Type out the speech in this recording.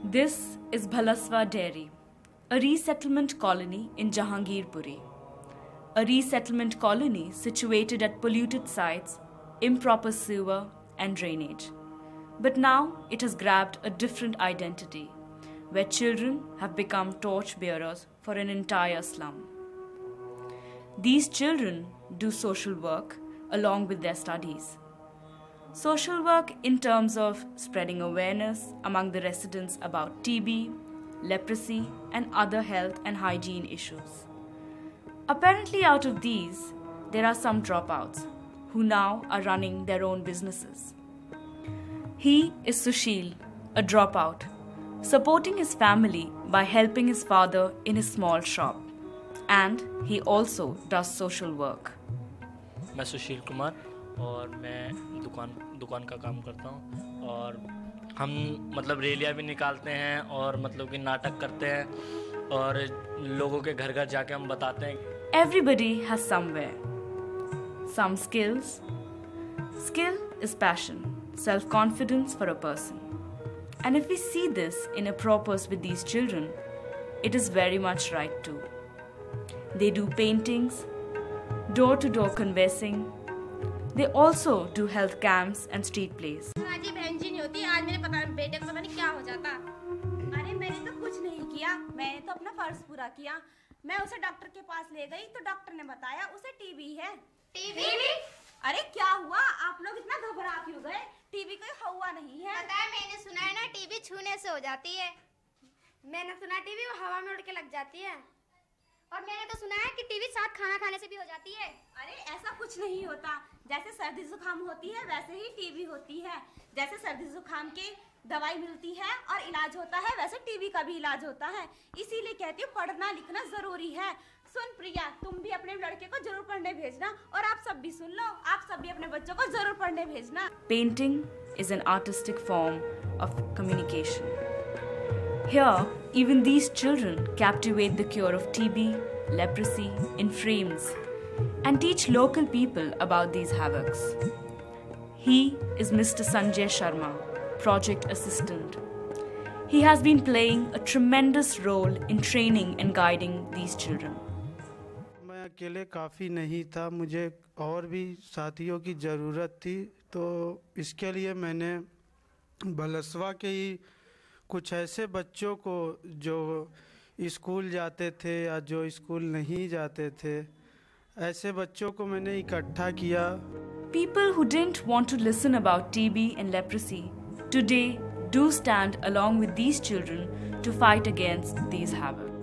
This is Bhalaswa Dairy, a resettlement colony in Jahangirpuri. A resettlement colony situated at polluted sites, improper sewer and drainage. But now it has grabbed a different identity, where children have become torchbearers for an entire slum. These children do social work along with their studies. Social work in terms of spreading awareness among the residents about TB, leprosy, and other health and hygiene issues. Apparently, out of these, there are some dropouts who now are running their own businesses. He is Sushil, a dropout, supporting his family by helping his father in his small shop, and he also does social work. मैं सुशील कुमार और मैं दुकान का काम करता हूँ और हम मतलब रैलियाँ भी निकालते हैं और मतलब कि नाटक करते हैं और लोगों के घर घर जाके हम बताते हैं. Everybody has somewhere some skills. Skill is passion, self-confidence for a person. And if we see this in a purpose with these children, it is very much right too. They do paintings, door-to-door conversing. They also do health camps and street plays. आज बहन जी नहीं होती, आज मेरे बेटे को पता नहीं क्या हो जाता. अरे मैंने तो कुछ नहीं किया, मैंने तो अपना फर्ज पूरा किया. मैं उसे डॉक्टर के पास ले गई तो डॉक्टर ने बताया उसे टीबी है. टीबी? अरे क्या हुआ? आप लोग इतना घबरा क्यों गए? टीबी कोई हवा नहीं है. पता है, मैंने सुना है ना टीबी छूने से हो जाती है. मैंने सुना टीबी हवा में उड़ के लग जाती है. और मैंने तो सुना है कि टीबी साथ खाना खाने से भी हो जाती है. अरे ऐसा कुछ नहीं होता. जैसे सर्दी जुकाम होती है वैसे ही टीबी होती है. जैसे सर्दी जुकाम की दवाई मिलती है और इलाज होता है, वैसे टीबी का भी इलाज होता है. इसीलिए कहती हूँ पढ़ना लिखना जरूरी है. सुन प्रिया, तुम भी अपने लड़के को जरूर पढ़ने भेजना और आप सब भी सुन लो, आप सब भी अपने बच्चों को जरूर पढ़ने भेजना. Painting is an artistic form of communication. Here, even these children captivate the cure of TB, leprosy in frames and teach local people about these havocs. He is Mr. Sanjay Sharma, project assistant. He has been playing a tremendous role in training and guiding these children. मैं अकेले काफ़ी नहीं था, मुझे और भी साथियों की ज़रूरत थी, तो इसके लिए मैंने भलसवा के ही कुछ ऐसे बच्चों को जो स्कूल जाते थे या जो स्कूल नहीं जाते थे, ऐसे बच्चों को मैंने इकट्ठा किया. People who didn't want to listen about TB and leprosy today do stand along with these children to fight against these havoc.